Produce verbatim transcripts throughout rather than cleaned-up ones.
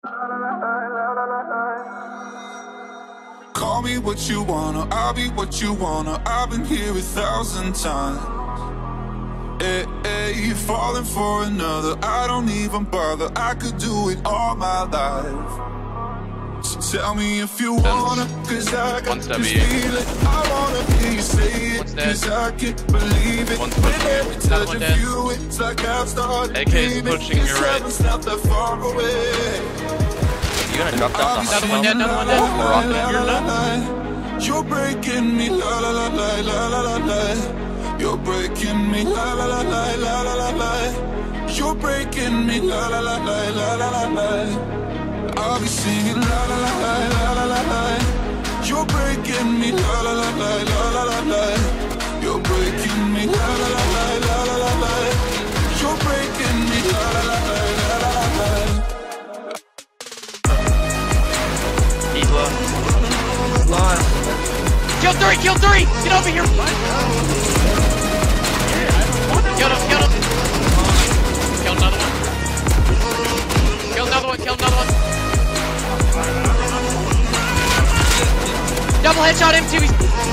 Call me what you wanna, I'll be what you wanna. I've been here a thousand times. Hey, hey, falling for another, I don't even bother. I could do it all my life. So tell me if you wanna, cause I got this feeling. I wanna hear you say it, cause I can't believe it. With every touch of you, it's like I've started dreaming. This heaven's not that far away. You're gonna drop down the another one dead, another one dead. You're breaking me, la la la la la la la la. You're breaking me, la la la la la la la la. You're breaking me, la la la la la la la la. I'll be singing la la la la la la la la. You're breaking me, la la la la la la la la. You're breaking me, la la la la la la la la. You're breaking me, la la la la la la la. He's low. Line. Kill three, kill three! Get over here! Kill him, kill him! Kill another one. Kill another one, kill another one. Double headshot him too.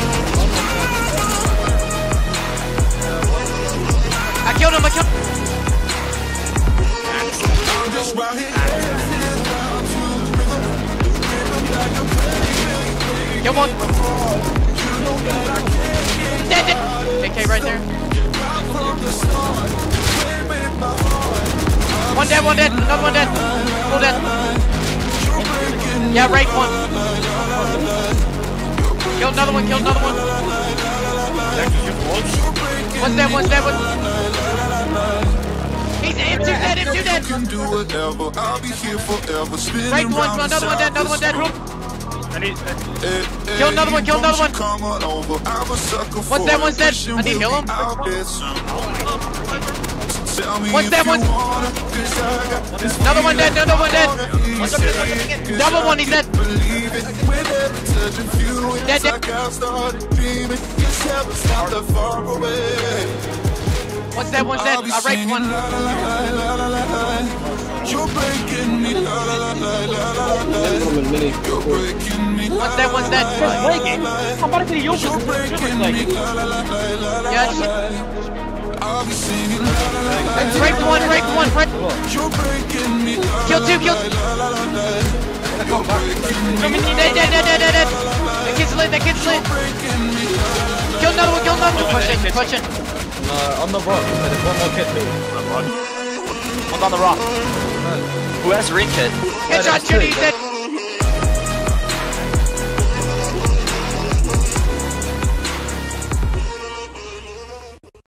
I killed him, I killed him. Kill one. Dead, dead. K K right there. One dead, one dead, another one dead. Full dead. Yeah, right one. Kill another one, kill another one. One's dead, one's dead, one. He's him two dead, him two dead. Right one, another one dead, another one dead. Kill another one, kill another one. One's dead, one's dead. I need to heal him. One's dead, one's... Another one dead, another one dead. Double one, he's dead. Dead, dead. One's dead, one's dead. I raped one. You're breaking me, la la la la la la. You're breaking me, one's dead, one's dead. I'm about to get a yoke. You're breaking me, la la la la la. Yeah, I'll be singing la la la la. Raped one, raped one, raped. You're breaking me, kill two, kill. Dead, dead, dead, dead, dead, dead. That kid's lit, that kid's lit. Kill another one, kill another one. Push it, push it. Uh, on the rock. There's one more kid too. One's on the rock. Who has ring kit? Headshot, Judy, dead.